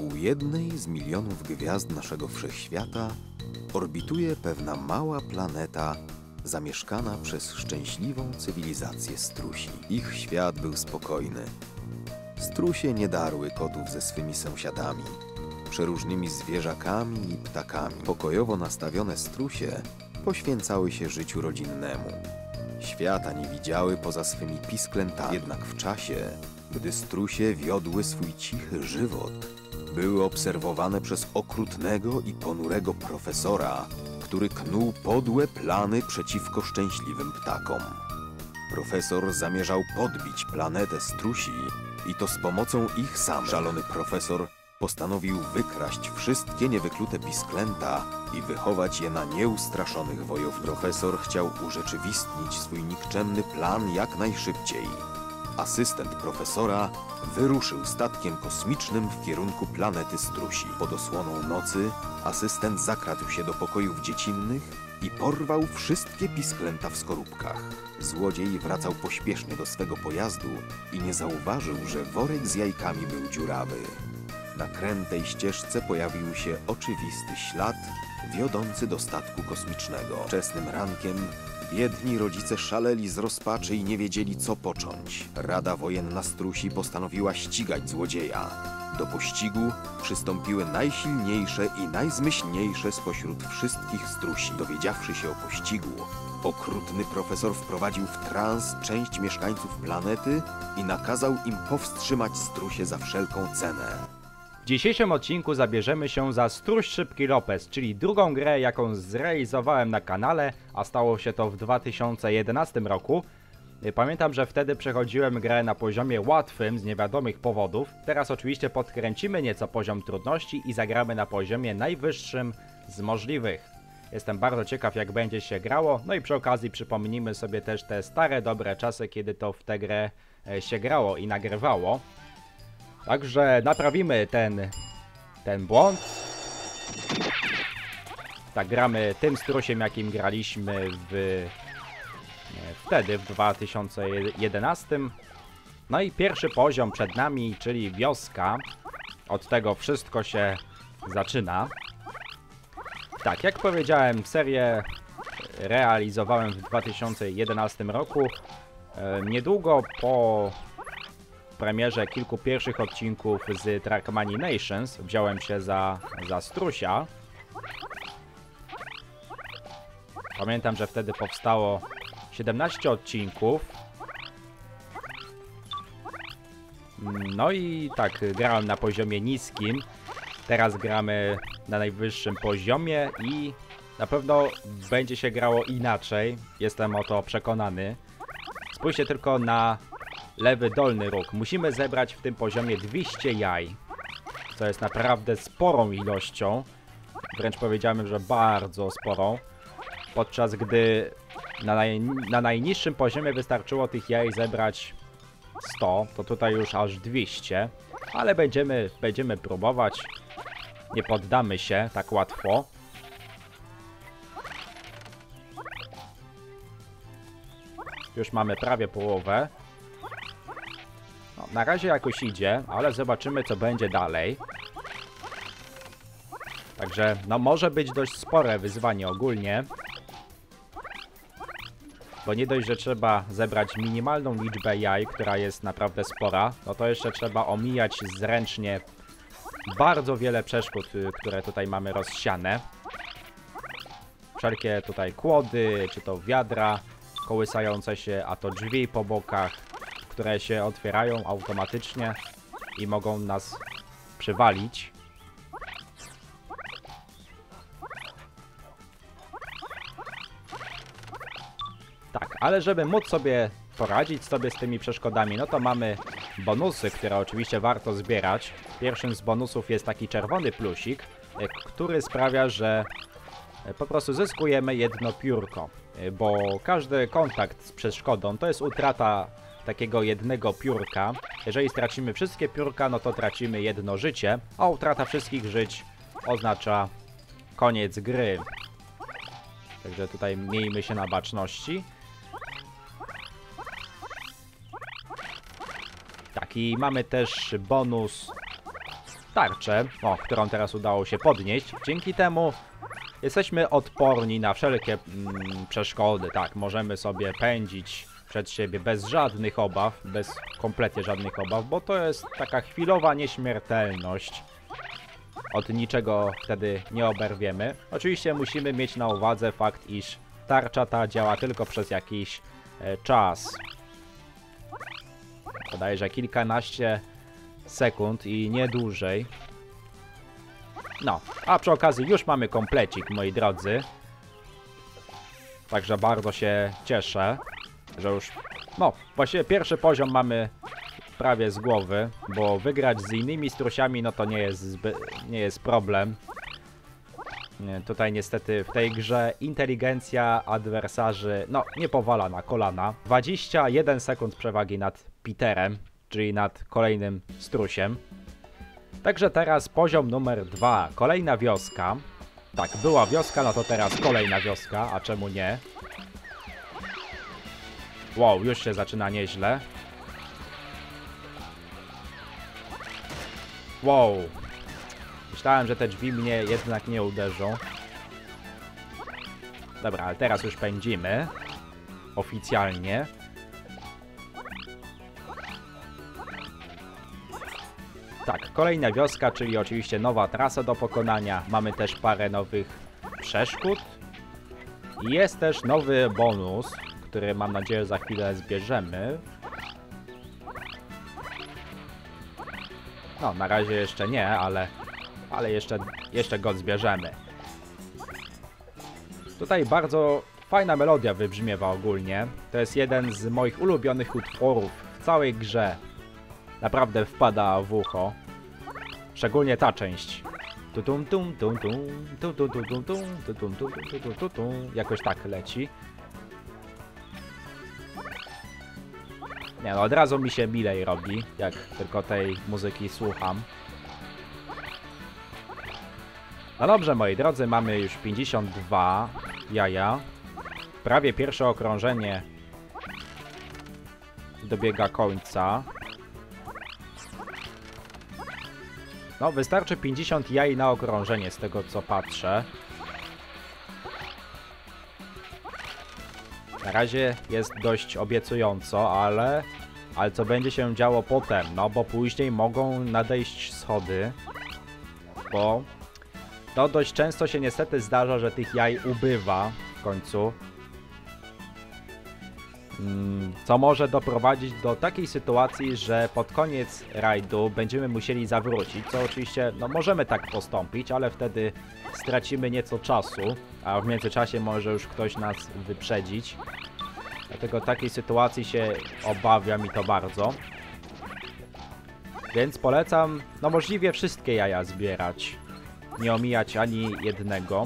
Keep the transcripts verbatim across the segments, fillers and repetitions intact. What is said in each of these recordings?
Wokół jednej z milionów gwiazd naszego wszechświata orbituje pewna mała planeta zamieszkana przez szczęśliwą cywilizację strusi. Ich świat był spokojny. Strusie nie darły kotów ze swymi sąsiadami, przeróżnymi zwierzakami i ptakami. Pokojowo nastawione strusie poświęcały się życiu rodzinnemu. Świata nie widziały poza swymi pisklętami. Jednak w czasie, gdy strusie wiodły swój cichy żywot, były obserwowane przez okrutnego i ponurego profesora, który knuł podłe plany przeciwko szczęśliwym ptakom. Profesor zamierzał podbić planetę strusi i to z pomocą ich samych. Szalony profesor postanowił wykraść wszystkie niewyklute pisklęta i wychować je na nieustraszonych wojowników. Profesor chciał urzeczywistnić swój nikczemny plan jak najszybciej. Asystent profesora wyruszył statkiem kosmicznym w kierunku planety strusi. Pod osłoną nocy asystent zakradł się do pokojów dziecinnych i porwał wszystkie pisklęta w skorupkach. Złodziej wracał pośpiesznie do swego pojazdu i nie zauważył, że worek z jajkami był dziurawy. Na krętej ścieżce pojawił się oczywisty ślad wiodący do statku kosmicznego. Wczesnym rankiem biedni rodzice szaleli z rozpaczy i nie wiedzieli, co począć. Rada Wojenna Strusi postanowiła ścigać złodzieja. Do pościgu przystąpiły najsilniejsze i najzmyślniejsze spośród wszystkich strusi. Dowiedziawszy się o pościgu, okrutny profesor wprowadził w trans część mieszkańców planety i nakazał im powstrzymać strusie za wszelką cenę. W dzisiejszym odcinku zabierzemy się za Struś Szybki Lopez, czyli drugą grę, jaką zrealizowałem na kanale, a stało się to w dwa tysiące jedenastym roku. Pamiętam, że wtedy przechodziłem grę na poziomie łatwym z niewiadomych powodów. Teraz oczywiście podkręcimy nieco poziom trudności i zagramy na poziomie najwyższym z możliwych. Jestem bardzo ciekaw, jak będzie się grało, no i przy okazji przypomnijmy sobie też te stare, dobre czasy, kiedy to w tę grę się grało i nagrywało. Także naprawimy ten, ten błąd. Tak, gramy tym strusiem, jakim graliśmy w, wtedy, w dwa tysiące jedenastym. No i pierwszy poziom przed nami, czyli wioska. Od tego wszystko się zaczyna. Tak, jak powiedziałem, serię realizowałem w dwa tysiące jedenastym roku. Niedługo po premierze kilku pierwszych odcinków z Trackmania Nations wziąłem się za, za strusia. Pamiętam, że wtedy powstało siedemnaście odcinków. No i tak, grałem na poziomie niskim. Teraz gramy na najwyższym poziomie i na pewno będzie się grało inaczej. Jestem o to przekonany. Spójrzcie tylko na lewy dolny róg. Musimy zebrać w tym poziomie dwieście jaj, co jest naprawdę sporą ilością. Wręcz powiedziałem, że bardzo sporą. Podczas gdy na, naj, na najniższym poziomie wystarczyło tych jaj zebrać sto, to tutaj już aż dwieście. Ale będziemy, będziemy próbować. Nie poddamy się tak łatwo. Już mamy prawie połowę. No, na razie jakoś idzie, ale zobaczymy, co będzie dalej. Także, no może być dość spore wyzwanie ogólnie. Bo nie dość, że trzeba zebrać minimalną liczbę jaj, która jest naprawdę spora, no to jeszcze trzeba omijać zręcznie bardzo wiele przeszkód, które tutaj mamy rozsiane. Wszelkie tutaj kłody, czy to wiadra kołysające się, a to drzwi po bokach, które się otwierają automatycznie i mogą nas przywalić. Tak, ale żeby móc sobie poradzić sobie z tymi przeszkodami, no to mamy bonusy, które oczywiście warto zbierać. Pierwszym z bonusów jest taki czerwony plusik, który sprawia, że po prostu zyskujemy jedno piórko, bo każdy kontakt z przeszkodą to jest utrata takiego jednego piórka. Jeżeli stracimy wszystkie piórka, no to tracimy jedno życie, a utrata wszystkich żyć oznacza koniec gry. Także tutaj miejmy się na baczności. Tak, i mamy też bonus tarczę, o, którą teraz udało się podnieść. Dzięki temu jesteśmy odporni na wszelkie mm, przeszkody, tak, możemy sobie pędzić przed siebie bez żadnych obaw, bez kompletnie żadnych obaw, bo to jest taka chwilowa nieśmiertelność. Od niczego wtedy nie oberwiemy. Oczywiście musimy mieć na uwadze fakt, iż tarcza ta działa tylko przez jakiś e, czas. Bodajże kilkanaście sekund i nie dłużej. No, a przy okazji już mamy komplecik, moi drodzy. Także bardzo się cieszę, że już, no, właściwie pierwszy poziom mamy prawie z głowy, bo wygrać z innymi strusiami, no to nie jest, zby, nie jest problem. Nie, tutaj niestety w tej grze inteligencja adwersarzy, no, nie powala na kolana. dwadzieścia jeden sekund przewagi nad Peterem, czyli nad kolejnym strusiem. Także teraz poziom numer dwa, kolejna wioska. Tak, była wioska, no to teraz kolejna wioska, a czemu nie? Wow, już się zaczyna nieźle. Wow. Myślałem, że te drzwi mnie jednak nie uderzą. Dobra, ale teraz już pędzimy. Oficjalnie. Tak, kolejna wioska, czyli oczywiście nowa trasa do pokonania. Mamy też parę nowych przeszkód. I jest też nowy bonus, który mam nadzieję za chwilę zbierzemy. No, na razie jeszcze nie, ale, ale jeszcze, jeszcze go zbierzemy. Tutaj bardzo fajna melodia wybrzmiewa ogólnie. To jest jeden z moich ulubionych utworów w całej grze. Naprawdę wpada w ucho. Szczególnie ta część. Tutum tum tum tum tum tum tum tum tum tum tum tum tum tum. Jakoś tak leci. Nie no, od razu mi się milej robi, jak tylko tej muzyki słucham. No dobrze, moi drodzy, mamy już pięćdziesiąt dwa jaja. Prawie pierwsze okrążenie dobiega końca. No, wystarczy pięćdziesiąt jaj na okrążenie, z tego co patrzę. Na razie jest dość obiecująco, ale... Ale co będzie się działo potem? No, bo później mogą nadejść schody. Bo... No, dość często się niestety zdarza, że tych jaj ubywa w końcu. Co może doprowadzić do takiej sytuacji, że pod koniec rajdu będziemy musieli zawrócić, co oczywiście, no możemy tak postąpić, ale wtedy stracimy nieco czasu, a w międzyczasie może już ktoś nas wyprzedzić. Dlatego takiej sytuacji się obawiam i to bardzo. Więc polecam, no możliwie wszystkie jaja zbierać, nie omijać ani jednego.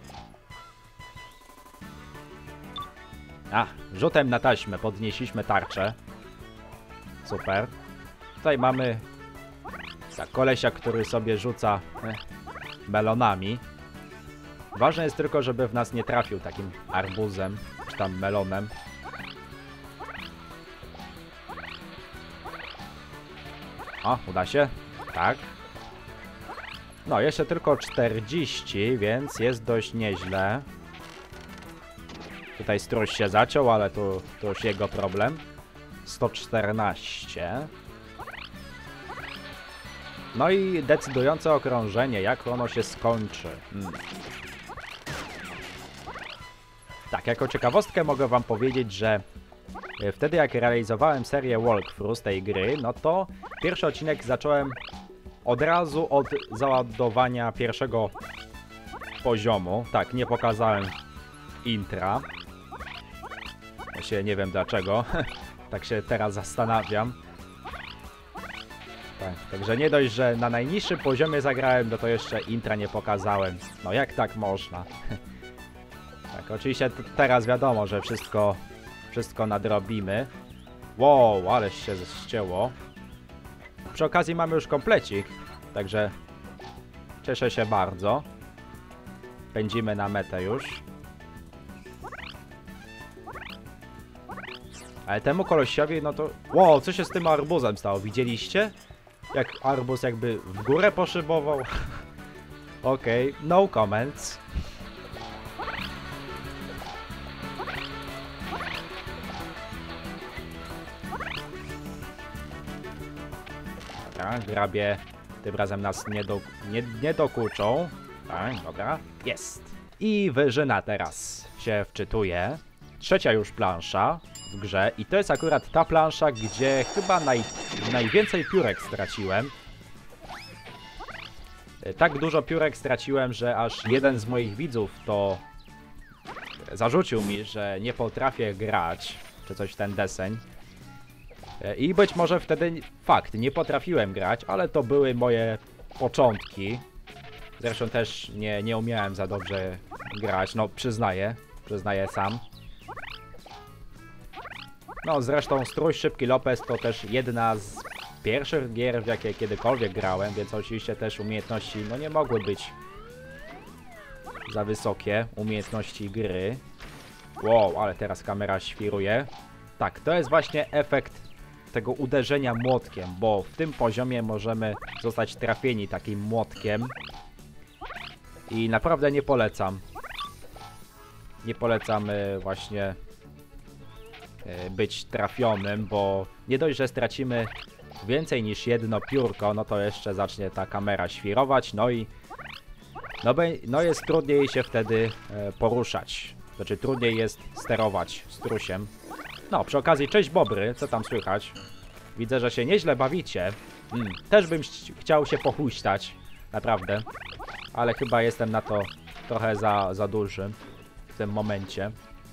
A, rzutem na taśmę podnieśliśmy tarczę. Super. Tutaj mamy tak, kolesia, który sobie rzuca eh, melonami. Ważne jest tylko, żeby w nas nie trafił takim arbuzem, czy tam melonem. O, uda się? Tak. No, jeszcze tylko czterdzieści, więc jest dość nieźle. Tutaj struś się zaciął, ale to, to już jego problem. sto czternaście. No i decydujące okrążenie, jak ono się skończy. Hmm. Tak, jako ciekawostkę mogę wam powiedzieć, że wtedy jak realizowałem serię walkthrough z tej gry, no to pierwszy odcinek zacząłem od razu od załadowania pierwszego poziomu. Tak, nie pokazałem intra. Ja się nie wiem dlaczego. Tak się teraz zastanawiam. Tak, także nie dość, że na najniższym poziomie zagrałem, no to jeszcze intra nie pokazałem. No jak tak można? Tak, oczywiście teraz wiadomo, że wszystko, wszystko nadrobimy. Wow, ale się ścięło. Przy okazji mamy już komplecik, także cieszę się bardzo. Pędzimy na metę już. Ale temu kolesiowi, no to... Wow, co się z tym arbuzem stało? Widzieliście? Jak arbuz jakby w górę poszybował. Okej, okay, no comments. Dobra, grabie tym razem nas nie, do, nie, nie dokuczą. Tak, dobra, jest. I wyżyna teraz się wczytuje. Trzecia już plansza w grze i to jest akurat ta plansza, gdzie chyba naj, najwięcej piórek straciłem. Tak dużo piórek straciłem, że aż jeden z moich widzów to zarzucił mi, że nie potrafię grać, czy coś w ten deseń. I być może wtedy, fakt, nie potrafiłem grać, ale to były moje początki. Zresztą też nie, nie umiałem za dobrze grać, no przyznaję, przyznaję sam. No zresztą Strój Szybki Lopez to też jedna z pierwszych gier, w jakie kiedykolwiek grałem, więc oczywiście też umiejętności, no nie mogły być za wysokie, umiejętności gry. Wow, ale teraz kamera świruje. Tak, to jest właśnie efekt tego uderzenia młotkiem, bo w tym poziomie możemy zostać trafieni takim młotkiem. I naprawdę nie polecam. Nie polecam właśnie być trafionym, bo nie dość, że stracimy więcej niż jedno piórko, no to jeszcze zacznie ta kamera świrować, no i no, be, no jest trudniej się wtedy e, poruszać. Znaczy trudniej jest sterować strusiem. No, przy okazji, cześć Bobry, co tam słychać? Widzę, że się nieźle bawicie. Mm, też bym chciał się pochuśtać, naprawdę. Ale chyba jestem na to trochę za, za duży w tym momencie.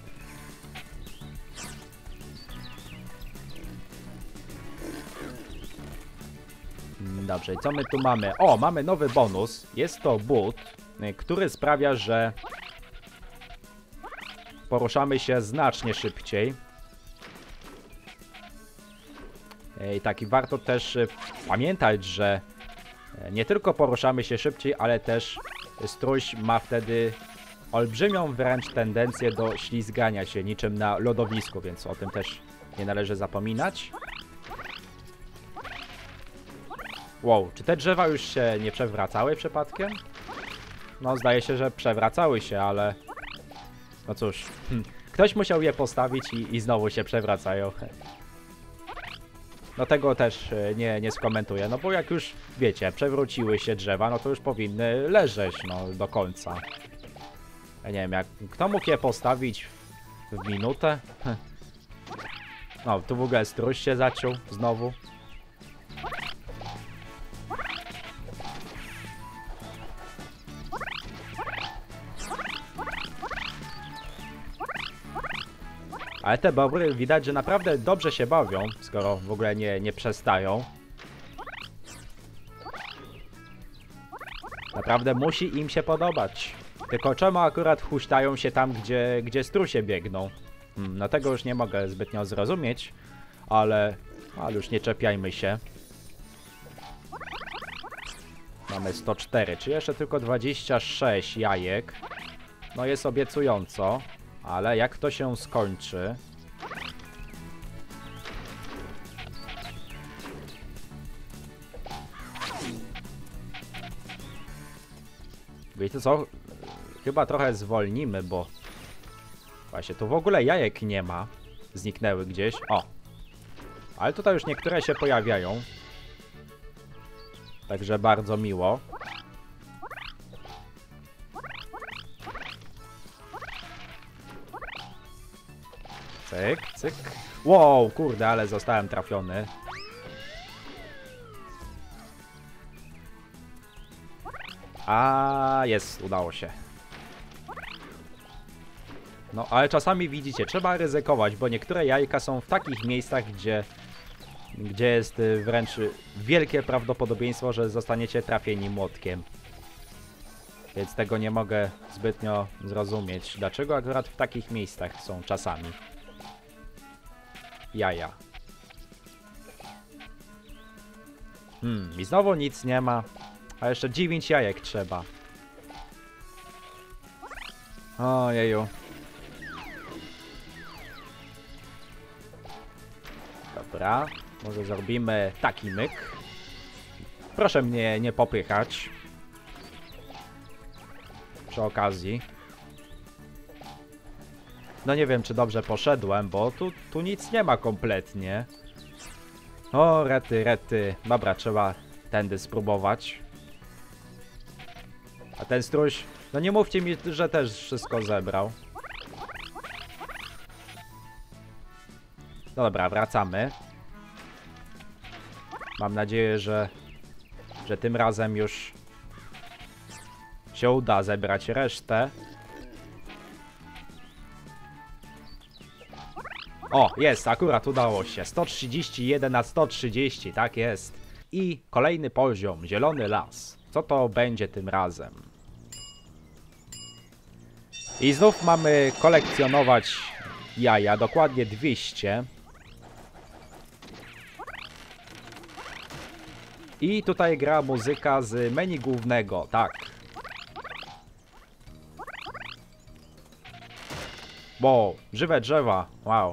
Dobrze, co my tu mamy? O, mamy nowy bonus. Jest to but, który sprawia, że poruszamy się znacznie szybciej. I tak, i warto też pamiętać, że nie tylko poruszamy się szybciej, ale też Struś ma wtedy olbrzymią wręcz tendencję do ślizgania się, niczym na lodowisku, więc o tym też nie należy zapominać. Wow, czy te drzewa już się nie przewracały przypadkiem? No, zdaje się, że przewracały się, ale... No cóż, ktoś musiał je postawić i, i znowu się przewracają. No tego też nie, nie skomentuję, no bo jak już, wiecie, przewróciły się drzewa, no to już powinny leżeć, no, do końca. Ja nie wiem, jak kto mógł je postawić w, w minutę? No, tu w ogóle Struś się zaciął znowu. Ale te bobry widać, że naprawdę dobrze się bawią, skoro w ogóle nie, nie przestają. Naprawdę musi im się podobać. Tylko czemu akurat huśtają się tam, gdzie, gdzie strusie biegną? Hmm, no tego już nie mogę zbytnio zrozumieć, ale, ale już nie czepiajmy się. Mamy sto cztery, czy jeszcze tylko dwadzieścia sześć jajek. No jest obiecująco. Ale jak to się skończy? Wiecie co? Chyba trochę zwolnimy, bo... Właśnie, tu w ogóle jajek nie ma. Zniknęły gdzieś. O! Ale tutaj już niektóre się pojawiają. Także bardzo miło. Cyk, cyk. Wow, kurde, ale zostałem trafiony. A jest, udało się. No, ale czasami widzicie, trzeba ryzykować, bo niektóre jajka są w takich miejscach, gdzie, gdzie jest wręcz wielkie prawdopodobieństwo, że zostaniecie trafieni młotkiem. Więc tego nie mogę zbytnio zrozumieć. Dlaczego akurat w takich miejscach są czasami jaja? Hmm, i znowu nic nie ma. A jeszcze dziewięć jajek trzeba. Ojeju. Dobra, może zrobimy taki myk. Proszę mnie nie popychać. Przy okazji. No nie wiem, czy dobrze poszedłem, bo tu, tu nic nie ma kompletnie. O, rety, rety. Dobra, trzeba tędy spróbować. A ten struś... No nie mówcie mi, że też wszystko zebrał. No dobra, wracamy. Mam nadzieję, że... że tym razem już... się uda zebrać resztę. O, jest, akurat udało się. sto trzydzieści jeden na sto trzydzieści, tak jest. I kolejny poziom, zielony las. Co to będzie tym razem? I znów mamy kolekcjonować jaja, dokładnie dwieście. I tutaj gra muzyka z menu głównego, tak. Wow, żywe drzewa, wow.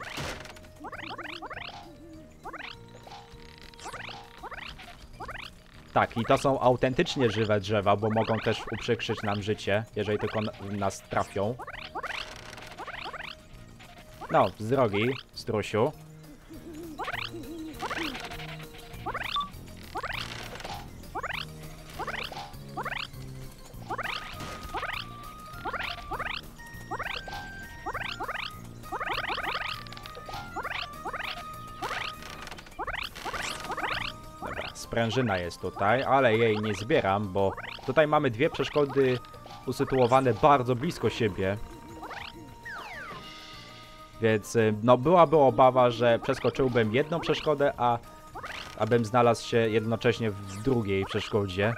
Tak, i to są autentycznie żywe drzewa, bo mogą też uprzykrzyć nam życie, jeżeli tylko nas trafią. No, z drogi, strusiu. Sprężyna jest tutaj, ale jej nie zbieram, bo tutaj mamy dwie przeszkody usytuowane bardzo blisko siebie. Więc no byłaby obawa, że przeskoczyłbym jedną przeszkodę, a abym znalazł się jednocześnie w drugiej przeszkodzie.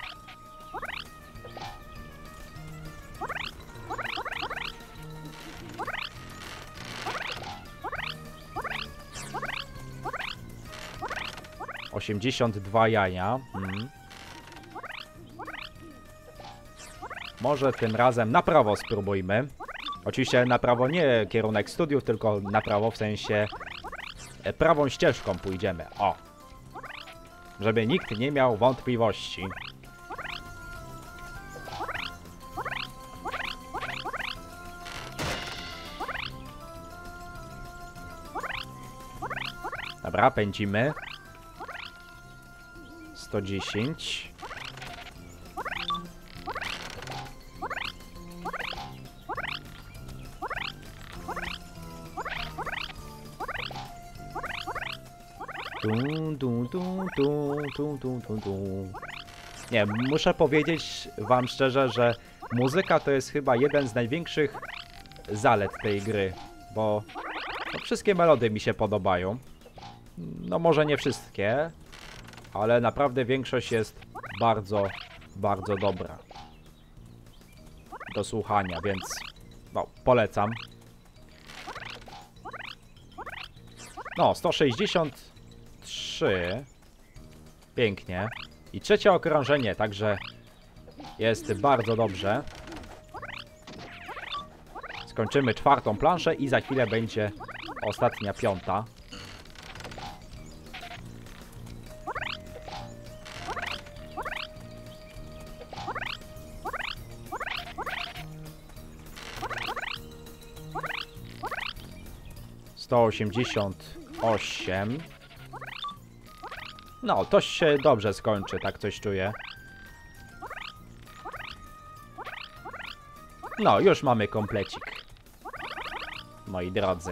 osiemdziesiąt dwa jaja. Hmm. Może tym razem na prawo spróbujmy. Oczywiście na prawo nie kierunek studiów, tylko na prawo w sensie prawą ścieżką pójdziemy. O! Żeby nikt nie miał wątpliwości. Dobra, pędzimy. sto dziesięć. Dum, dum, dum, dum, dum, dum, dum, dum. Nie, muszę powiedzieć wam szczerze, że muzyka to jest chyba jeden z największych zalet tej gry, bo no, wszystkie melody mi się podobają. No może nie wszystkie, ale naprawdę większość jest bardzo, bardzo dobra do słuchania, więc no, polecam. No, sto sześćdziesiąt trzy. Pięknie. I trzecie okrążenie, także jest bardzo dobrze. Skończymy czwartą planszę i za chwilę będzie ostatnia, piąta. sto osiemdziesiąt osiem. No, to się dobrze skończy, tak coś czuję. No, już mamy komplecik, moi drodzy.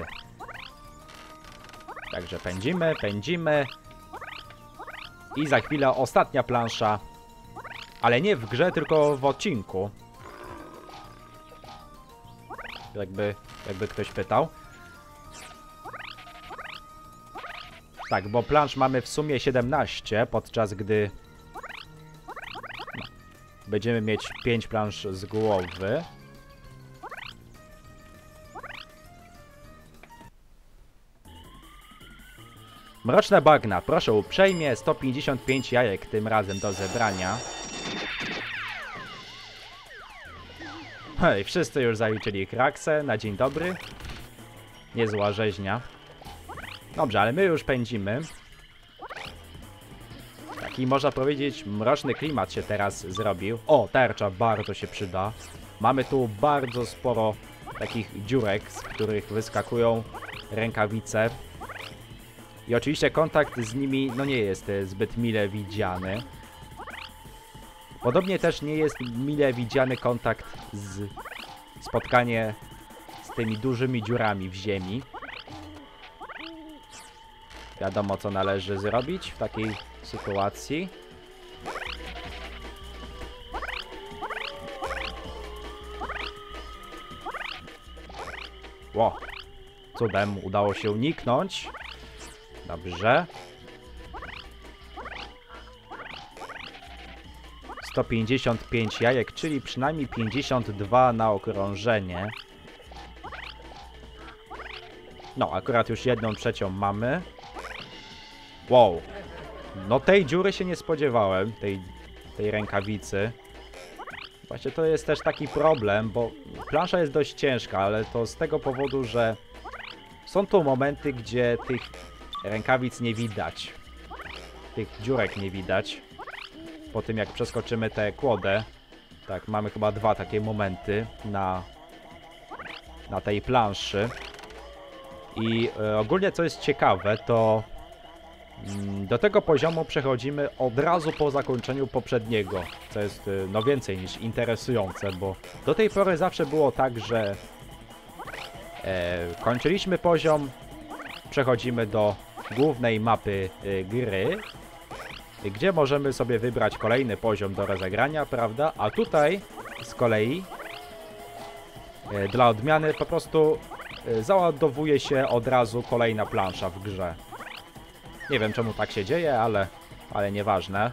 Także pędzimy, pędzimy. I za chwilę ostatnia plansza. Ale nie w grze, tylko w odcinku. Jakby, jakby ktoś pytał. Tak, bo plansz mamy w sumie siedemnaście, podczas gdy no, będziemy mieć pięć plansz z głowy. Mroczne bagna, proszę uprzejmie, sto pięćdziesiąt pięć jajek tym razem do zebrania. Hej, wszyscy już zaliczyli kraksę, na dzień dobry. Niezła rzeźnia. Dobrze, ale my już pędzimy. Tak, taki, można powiedzieć, mroczny klimat się teraz zrobił. O, tarcza bardzo się przyda. Mamy tu bardzo sporo takich dziurek, z których wyskakują rękawice. I oczywiście kontakt z nimi, no nie jest zbyt mile widziany. Podobnie też nie jest mile widziany kontakt z... spotkanie z tymi dużymi dziurami w ziemi. Wiadomo, co należy zrobić w takiej sytuacji. Ło, cudem udało się uniknąć. Dobrze. sto pięćdziesiąt pięć jajek, czyli przynajmniej pięćdziesiąt dwa na okrążenie. No, akurat już jedną trzecią mamy. Wow. No tej dziury się nie spodziewałem, tej, tej rękawicy. Właśnie to jest też taki problem, bo plansza jest dość ciężka, ale to z tego powodu, że są tu momenty, gdzie tych rękawic nie widać. Tych dziurek nie widać. Po tym jak przeskoczymy tę kłodę. Tak, mamy chyba dwa takie momenty na, na tej planszy. I e, ogólnie co jest ciekawe, to mm, do tego poziomu przechodzimy od razu po zakończeniu poprzedniego. Co jest e, no więcej niż interesujące, bo do tej pory zawsze było tak, że e, kończyliśmy poziom, przechodzimy do głównej mapy e, gry, gdzie możemy sobie wybrać kolejny poziom do rozegrania, prawda? A tutaj z kolei e, dla odmiany po prostu e, załadowuje się od razu kolejna plansza w grze. Nie wiem czemu tak się dzieje, ale, ale nieważne.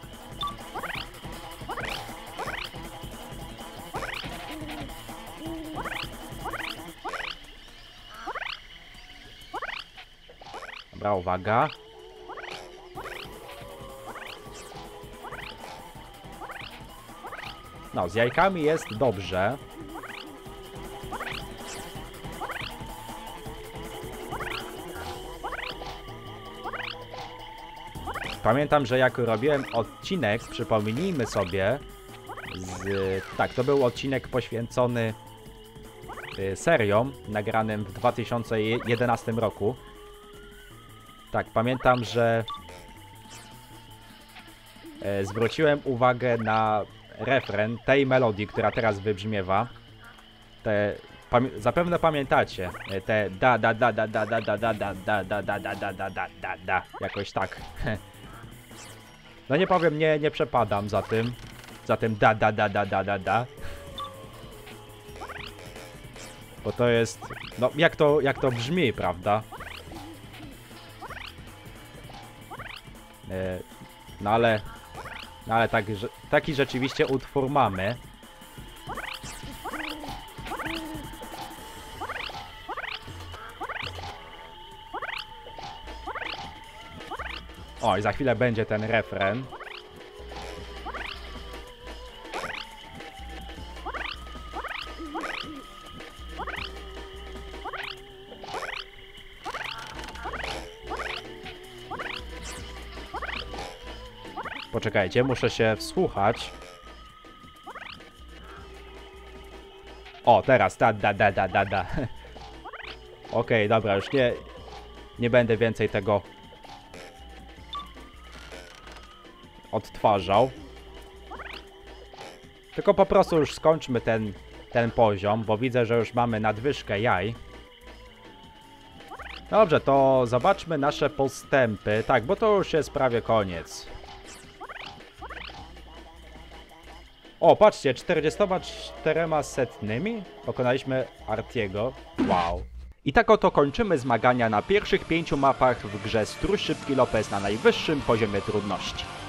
Dobra, uwaga. No, z jajkami jest dobrze. Pamiętam, że jak robiłem odcinek, przypomnijmy sobie, z, tak, to był odcinek poświęcony y, seriom nagranym w dwa tysiące jedenastym roku. Tak, pamiętam, że y, zwróciłem uwagę na refren tej melodii, która teraz wybrzmiewa. Te, pamię zapewne pamiętacie te da da da da da da da da da da da da da da da da da da jakoś tak. No nie powiem, nie, nie przepadam za tym. Za tym da da da da da da da. Bo to jest, no jak to, jak to brzmi, prawda? No ale No ale tak, że, taki rzeczywiście utwór mamy. O, i za chwilę będzie ten refren. Poczekajcie, muszę się wsłuchać. O, teraz, da, da, da, da, da, da. Okej, dobra, już nie, nie będę więcej tego odtwarzał. Tylko po prostu już skończmy ten, ten poziom, bo widzę, że już mamy nadwyżkę jaj. Dobrze, to zobaczmy nasze postępy. Tak, bo to już jest prawie koniec. O, patrzcie, czterdziestoma czterema setnymi pokonaliśmy Artiego. Wow. I tak oto kończymy zmagania na pierwszych pięciu mapach w grze Stróż Szybki Lopez na najwyższym poziomie trudności.